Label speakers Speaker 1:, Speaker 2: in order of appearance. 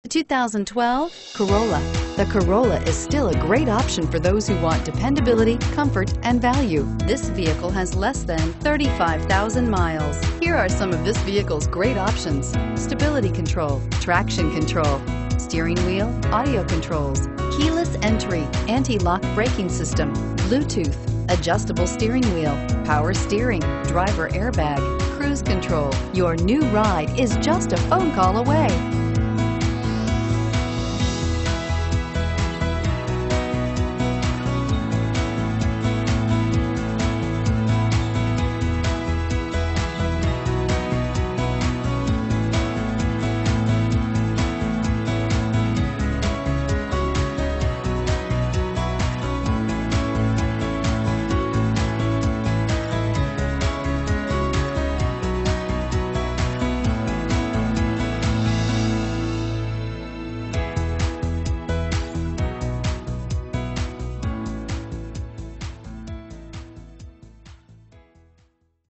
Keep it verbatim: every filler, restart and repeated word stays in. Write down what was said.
Speaker 1: two thousand twelve Corolla. The Corolla is still a great option for those who want dependability, comfort, and value. This vehicle has less than thirty-five thousand miles. Here are some of this vehicle's great options: stability control, traction control, steering wheel audio controls, keyless entry, anti-lock braking system, Bluetooth, adjustable steering wheel, power steering, driver airbag, cruise control. Your new ride is just a phone call away.